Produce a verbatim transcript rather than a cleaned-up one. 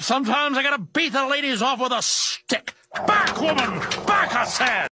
Sometimes I gotta beat the ladies off with a stick. Back, woman! Back, I said!